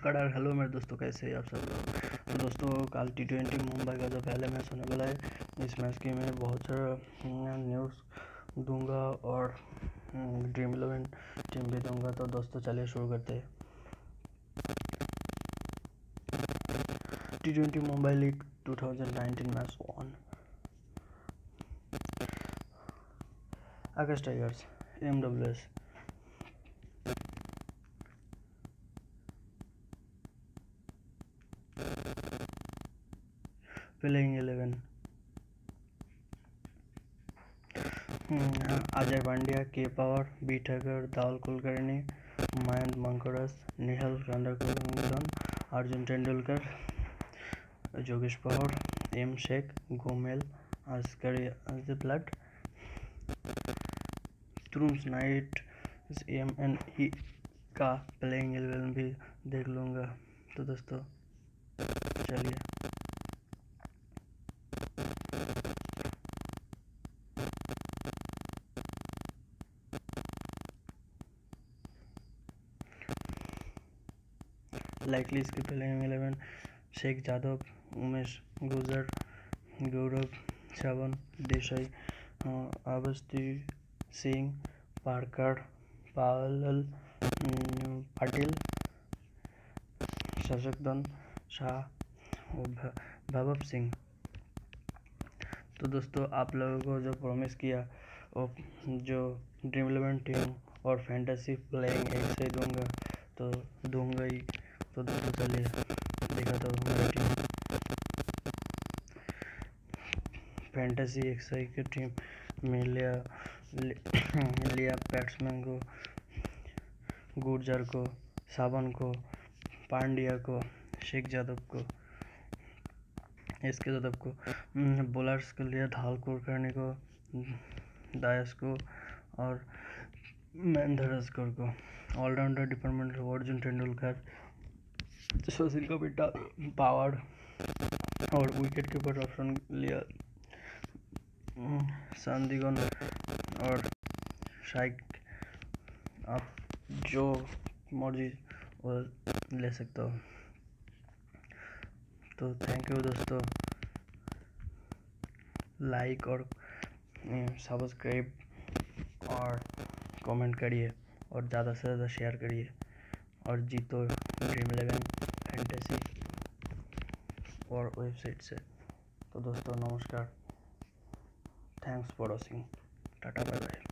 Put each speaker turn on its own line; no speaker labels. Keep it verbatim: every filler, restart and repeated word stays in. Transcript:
नमस्कार और हेलो मेरे दोस्तों, कैसे हैं आप सब लोग। तो दोस्तों कल टी ट्वेंटी मुंबई का जो पहले मैच होने वाला है, इस मैच की मैं बहुत सारा न्यूज़ दूंगा और ड्रीम इलेवन टीम भी दूंगा। तो दोस्तों चलिए शुरू करते हैं। T twenty Mumbai league twenty nineteen match one. Aakash Tigers M W S playing eleven Ajay Pandya, K Pawar, B Thakkar, Dhawal Kulkarni, Mayank मंकरस, नेहल, कताकधोन, अर्जुन तेंदुलकर, जोगेश पवार, एम शेख, गोमेल, आजकरी, तुरुम्स नाइट एम एन ई का प्लेइंग इलेवन भी देख लूँगा। तो दोस्तों चलिए लाइकली इसकी प्लेइंग इलेवन शेख यादव, उमेश गुजर, गौरव चवन, देसाई, अवस्थी सिंह, पारकर, पावल, पाटिल, शशकदन शाह और भवभ सिंह। तो दोस्तों आप लोगों को जो प्रॉमिस किया और जो ड्रीम इलेवन टीम और फैंटेसी प्लेइंग एक से दूंगा तो दूंगा ही। तो दोस्तों चलिए देखा तो हमारी टीम फैंटेसी एक सही की टीम में लिया लिया बैट्समैन को गुर्जर को, सावन को, पांड्या को, शेख यादव को, इसके यादव को, बॉलर्स को लिया धावल कुलकर्णी को, दायस को और महेंद्रस्कर को। ऑलराउंडर डिपार्टमेंट अर्जुन तेंदुलकर, सुशील का बेटा पावर और विकेट कीपर ऑप्शन लिया संदिगन और शाइक। आप जो मर्जी वो ले सकते हो। तो थैंक यू दोस्तों, लाइक और सब्सक्राइब और कमेंट करिए और ज़्यादा से ज़्यादा शेयर करिए और जीतो ड्रीम इलेवन फैंटेसी और वेबसाइट से। तो दोस्तों नमस्कार, thanks for watching, tata bye bye.